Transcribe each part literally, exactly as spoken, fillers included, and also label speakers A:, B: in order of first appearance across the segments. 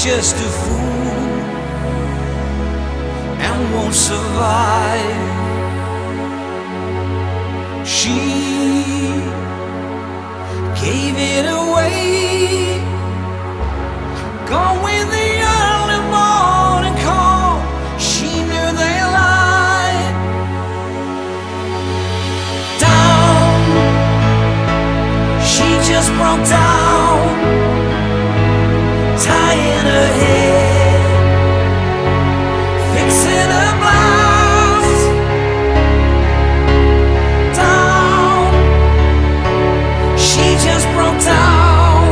A: just a fool and won't survive. She gave it away, gone with the early morning call. She knew they lied. Down, she just broke down, tying her hair, fixing her blouse. Down, she just broke down,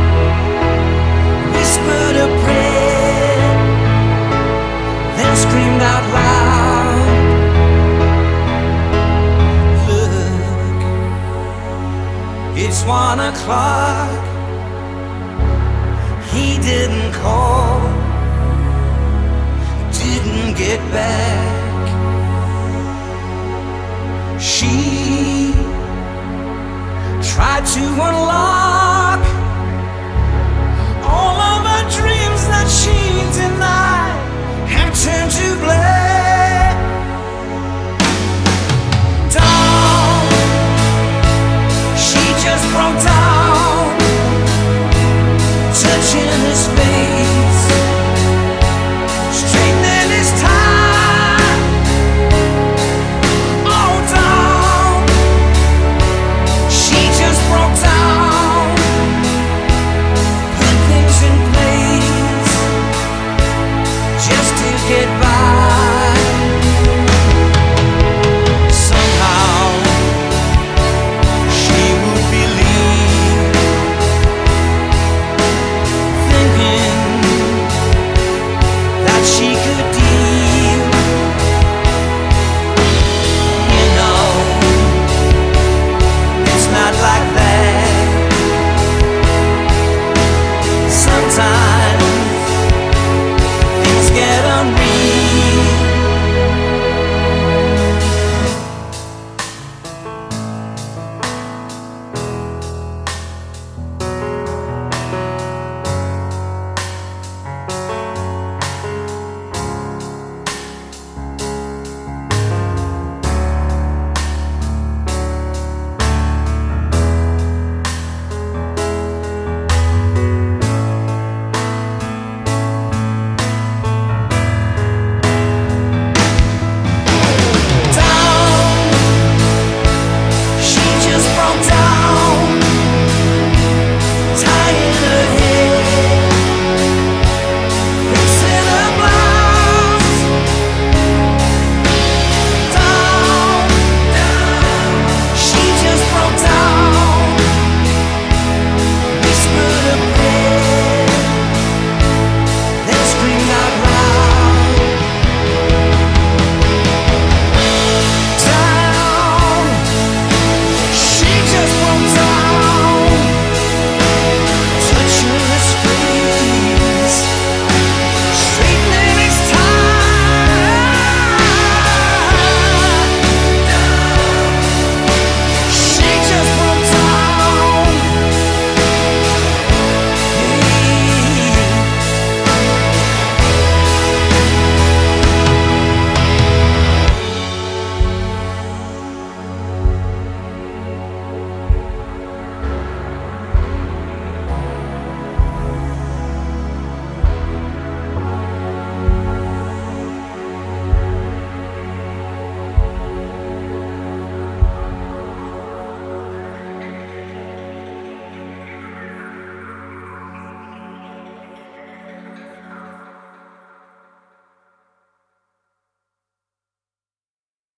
A: whispered a prayer, then screamed out loud. Look, it's one o'clock. He didn't call, didn't get back. She tried to unlock